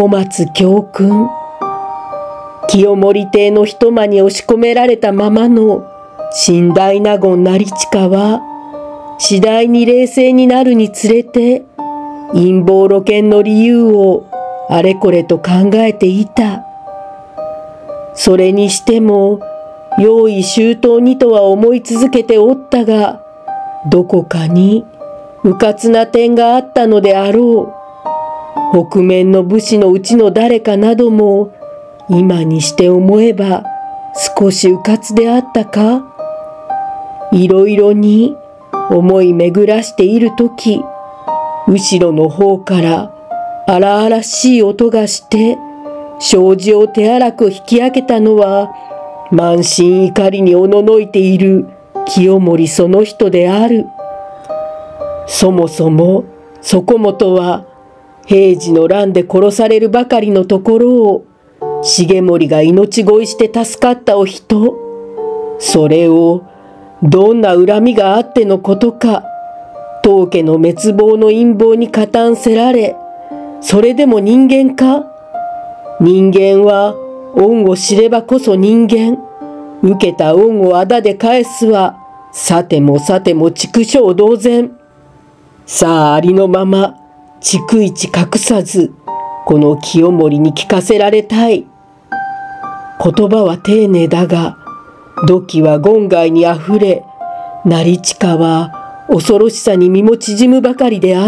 小松教訓。清盛邸の一間に押し込められたままの寝台納言成親は、次第に冷静になるにつれて、陰謀露見の理由をあれこれと考えていた。それにしても、用意周到にとは思い続けておったが、どこかにうかつな点があったのであろう。北面の武士のうちの誰かなども、今にして思えば少しうかつであったか。いろいろに思い巡らしているとき、後ろの方から荒々しい音がして、障子を手荒く引き開けたのは、満身怒りにおののいている清盛その人である。そもそもそこもとは、平治の乱で殺されるばかりのところを、重盛が命乞いして助かったお人。それをどんな恨みがあってのことか、当家の滅亡の陰謀に加担せられ、それでも人間か。人間は恩を知ればこそ人間。受けた恩をあだで返すは、さても畜生同然。さあありのまま、逐一隠さず、この清盛に聞かせられたい。言葉は丁寧だが、土器は言外にあふれ、成親は恐ろしさに身も縮むばかりであった。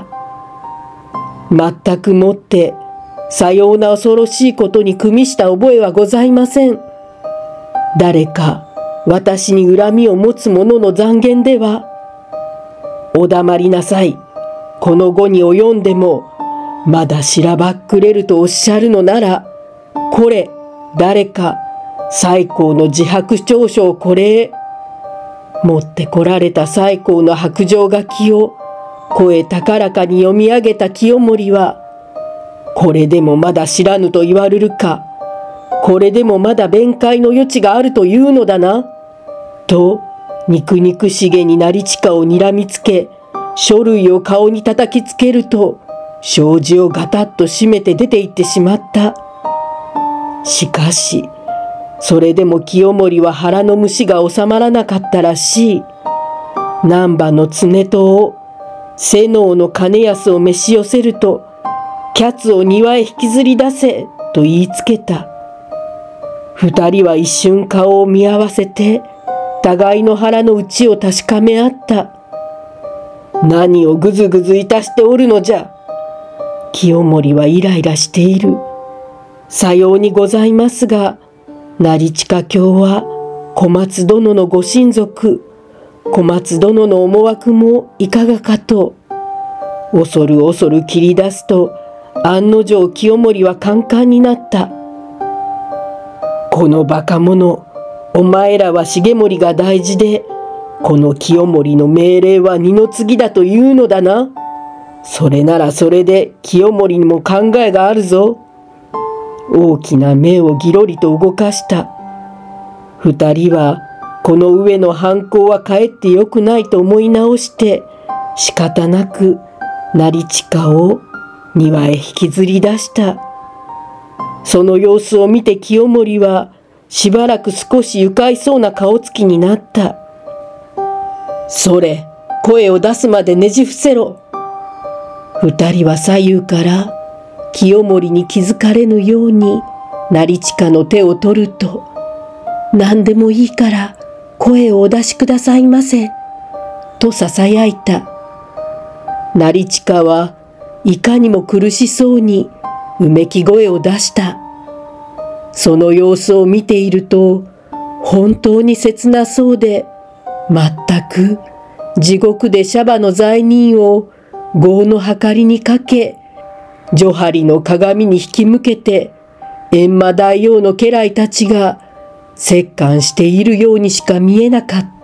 全くもって、さような恐ろしいことに組みした覚えはございません。誰か私に恨みを持つ者の讒言では、お黙りなさい。この後に及んでも、まだしらばっくれるとおっしゃるのなら、これ、誰か、西光の自白調書をこれへ。持ってこられた西光の白状書きを、声高らかに読み上げた清盛は、これでもまだ知らぬと言われるか、これでもまだ弁解の余地があるというのだな、と、肉々しげに成親を睨みつけ、書類を顔に叩きつけると、障子をガタッと閉めて出て行ってしまった。しかし、それでも清盛は腹の虫が収まらなかったらしい。難波の常とを、瀬能の金安を召し寄せると、キャツを庭へ引きずり出せ、と言いつけた。二人は一瞬顔を見合わせて、互いの腹の内を確かめ合った。何をぐずぐずいたしておるのじゃ。清盛はイライラしている。さようにございますが、成親卿は小松殿のご親族、小松殿の思惑もいかがかと。恐る恐る切り出すと、案の定清盛はカンカンになった。このバカ者、お前らは重盛が大事で、この清盛の命令は二の次だというのだな。それならそれで清盛にも考えがあるぞ。大きな目をぎろりと動かした。二人はこの上の反抗はかえってよくないと思い直して仕方なく成親を庭へ引きずり出した。その様子を見て清盛はしばらく少し愉快そうな顔つきになった。それ、声を出すまでねじ伏せろ。二人は左右から清盛に気づかれぬように成親の手を取ると、何でもいいから声をお出しくださいませ、と囁いた。成親はいかにも苦しそうにうめき声を出した。その様子を見ていると、本当に切なそうで、全く地獄でシャバの罪人を業の計りにかけ、女張の鏡に引き向けて、閻魔大王の家来たちが折檻しているようにしか見えなかった。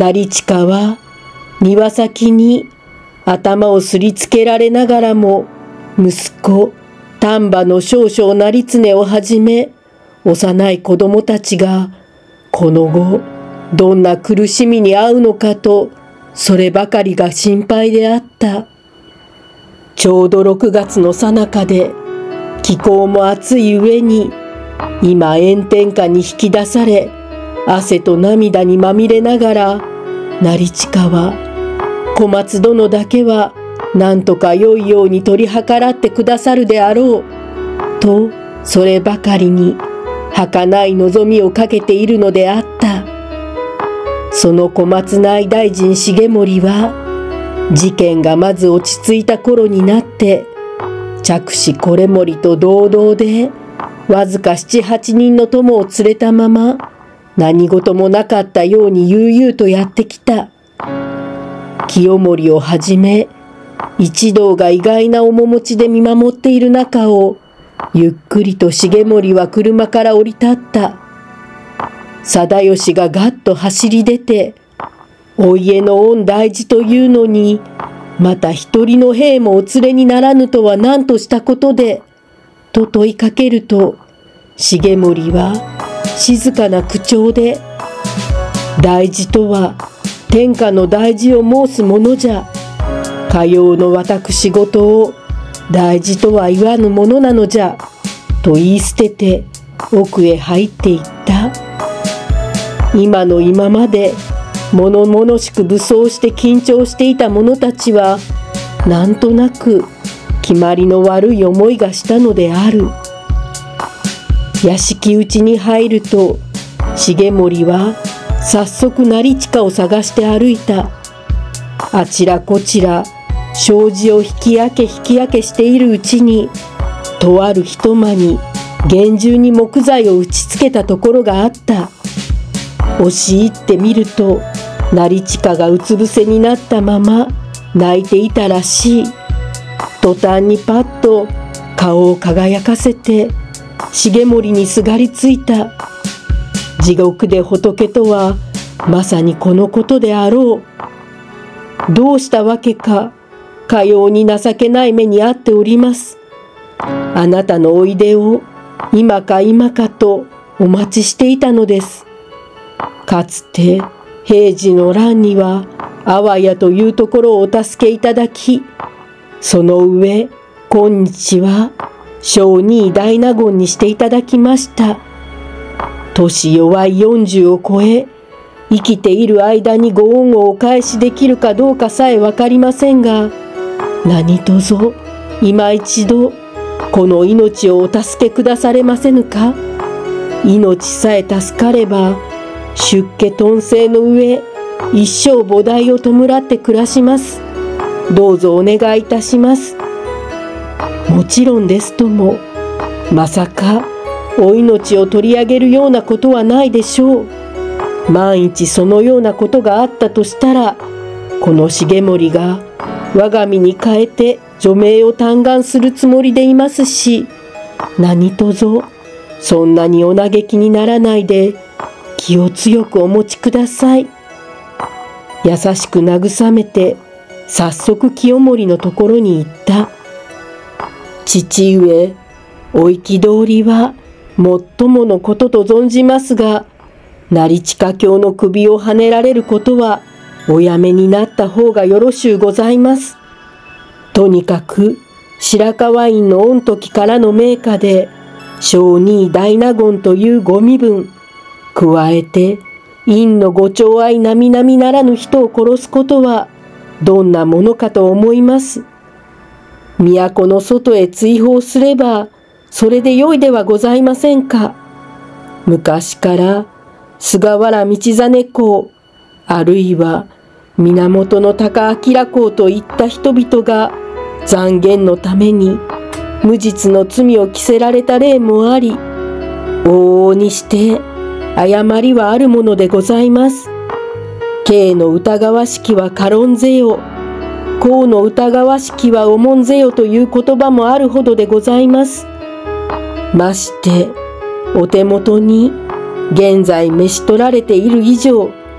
成親は庭先に頭をすりつけられながらも、息子丹波の少々成常をはじめ、幼い子供たちがこの後どんな苦しみに遭うのかと、そればかりが心配であった。ちょうど6月の最中で、気候も暑い上に、今炎天下に引き出され、汗と涙にまみれながら、成親は小松殿だけは何とか良いように取り計らってくださるであろうと、そればかりに儚い望みをかけているのであった。その小松内大臣重盛は、事件がまず落ち着いた頃になって、着手維盛と同々で、わずか7、8人の友を連れたまま、何事もなかったように悠々とやってきた。清盛をはじめ、一同が意外な面持ちで見守っている中を、ゆっくりと重盛は車から降り立った。定義がガッと走り出て、お家の御大事というのに、また一人の兵もお連れにならぬとは何としたことで、と問いかけると、重盛は静かな口調で、大事とは天下の大事を申すものじゃ。かようの私事を大事とは言わぬものなのじゃ。と言い捨てて奥へ入っていった。今の今まで物々しく武装して緊張していた者たちは、なんとなく決まりの悪い思いがしたのである。屋敷内に入ると、重盛は早速成親を探して歩いた。あちらこちら障子を引き開けしているうちに、とある一間に厳重に木材を打ちつけたところがあった。押し入ってみると、成親がうつ伏せになったまま泣いていたらしい。途端にパッと顔を輝かせて重盛にすがりついた。地獄で仏とはまさにこのことであろう。どうしたわけか、かように情けない目に遭っております。あなたのおいでを今か今かとお待ちしていたのです。かつて平治の乱には阿波谷というところをお助けいただき、その上今日は小児大納言にしていただきました。年弱い40を超え、生きている間にご恩をお返しできるかどうかさえわかりませんが、何卒今一度この命をお助けくだされませぬか。命さえ助かれば出家頓生の上、一生菩提を弔って暮らします。どうぞお願いいたします。もちろんですとも、まさかお命を取り上げるようなことはないでしょう。万一そのようなことがあったとしたら、この重盛が我が身に代えて除名を嘆願するつもりでいますし、何卒そんなにお嘆きにならないで気を強くお持ちください。優しく慰めて早速清盛のところに行った。父上、お憤りはもっとものことと存じますが、成親卿の首をはねられることはおやめになった方がよろしゅうございます。とにかく白河院の御時からの名家で小児大納言というご身分、加えて院のご寵愛並々ならぬ人を殺すことはどんなものかと思います。都の外へ追放すればそれでよいではございませんか。昔から菅原道真公、あるいは源高明公といった人々が讒言のために無実の罪を着せられた例もあり、往々にして誤りはあるものでございます。慶の疑わしきは軽んぜよ、公の疑わしきは重んぜよという言葉もあるほどでございます。ましてお手元に現在召し取られている以上、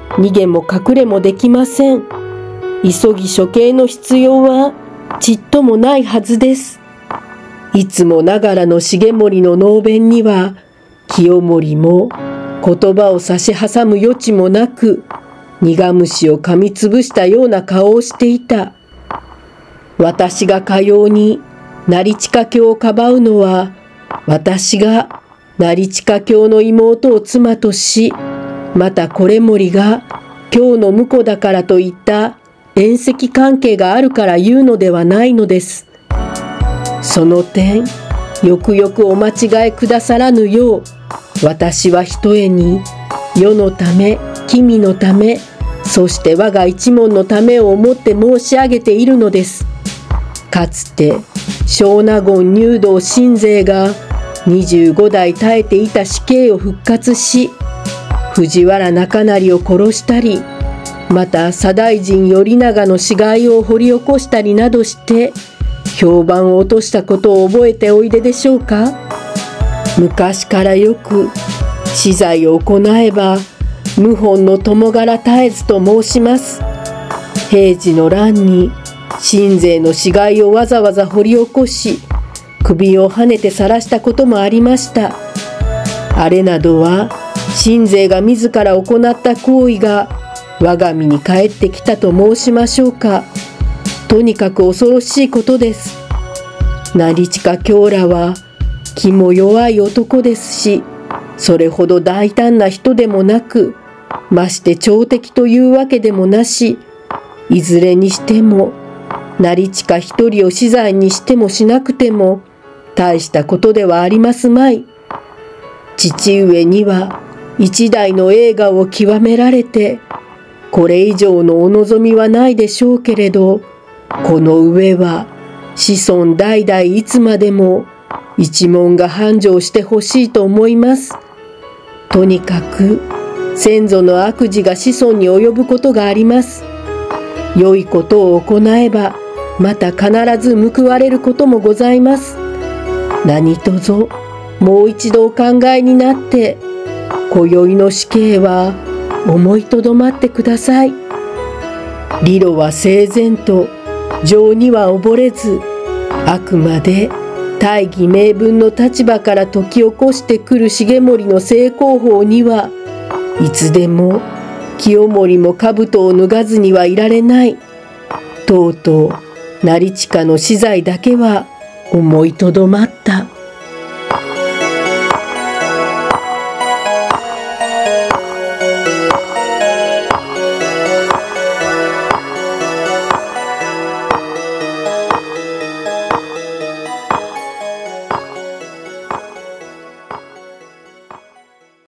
逃げも隠れもできません。急ぎ処刑の必要はちっともないはずです。いつもながらの重盛の能弁には、清盛も言葉を差し挟む余地もなく、苦虫を噛みつぶしたような顔をしていた。私がかように成近卿をかばうのは、私が成近卿の妹を妻とし、また維盛が京の婿だからといった縁戚関係があるから言うのではないのです。その点、よくよくお間違えくださらぬよう、私はひとえに世のため、君のため、そして我が一門のためを思って申し上げているのです。かつて小納言入道信西が25代耐えていた死刑を復活し、藤原中成を殺したり、また左大臣頼長の死骸を掘り起こしたりなどして評判を落としたことを覚えておいででしょうか。昔からよく死罪を行えば謀反の共柄絶えずと申します。平治の乱に信西の死骸をわざわざ掘り起こし、首をはねて晒したこともありました。あれなどは信西が自ら行った行為が我が身に返ってきたと申しましょうか。とにかく恐ろしいことです。成近卿らは気も弱い男ですし、それほど大胆な人でもなく、まして朝敵というわけでもなし、いずれにしても成近一人を死罪にしてもしなくても大したことではありますまい。父上には一代の栄華を極められて、これ以上のお望みはないでしょうけれど、この上は子孫代々いつまでも一門が繁盛してほしいと思います。とにかく先祖の悪事が子孫に及ぶことがあります。良いことを行えばまた必ず報われることもございます。何卒もう一度お考えになって、今宵の死刑は思いとどまってください。理路は整然と、情には溺れず、あくまで大義名分の立場から解き起こしてくる重盛の正攻法にはいつでも清盛も兜を脱がずにはいられない。とうとう成近の死罪だけは思いとどまった。